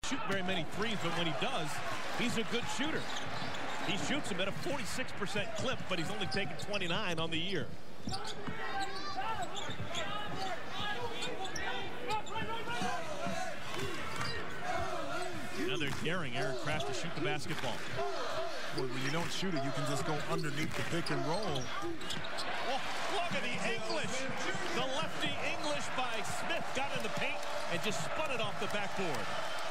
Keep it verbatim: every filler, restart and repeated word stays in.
Shoot very many threes, but when he does, he's a good shooter. He shoots them at a forty-six percent clip, but he's only taken twenty-nine on the year. Now they're daring Aaron Craft to shoot the basketball. Well, when you don't shoot it, you can just go underneath the pick and roll. Oh, look at the English. The lefty English by Smith got in the paint and just spun it off the backboard.